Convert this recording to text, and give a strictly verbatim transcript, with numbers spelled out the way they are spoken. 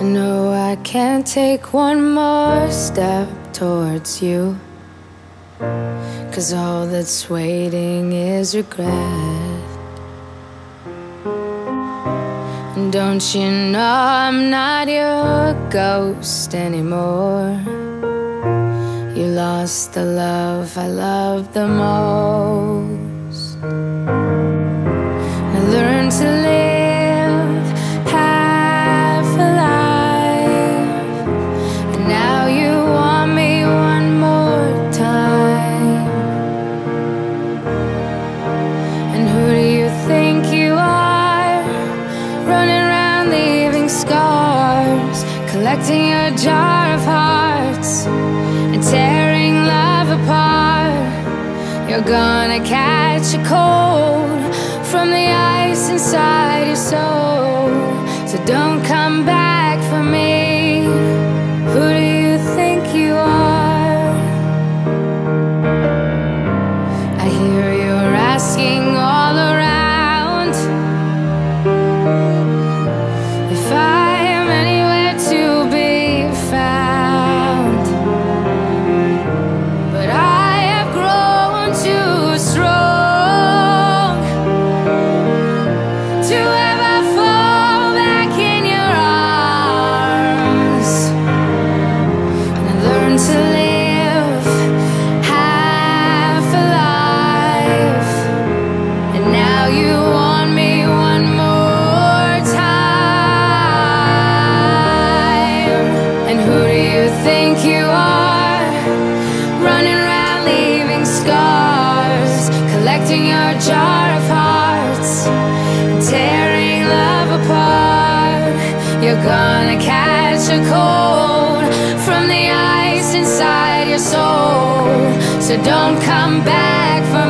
I know I can't take one more step towards you, 'cause all that's waiting is regret. And don't you know I'm not your ghost anymore? You lost the love I loved the most. And I learned to live half alive, and now you want me one more time. And who do you think you are, running around leaving scars, collecting your jar of hearts and tearing love apart? You're gonna catch a cold from the ice inside your soul, so don't come back for me. Who do you think you are? I hear you're asking all around if I am anywhere to be found, but I have grown too strong to ever fall back in your arms. And I learned to live half alive, and now you want me one more time. And who do you think you are, running around leaving scars, collecting your jar of hearts and tearing love apart? You're gonna catch a cold from the ice inside your soul, so don't come back for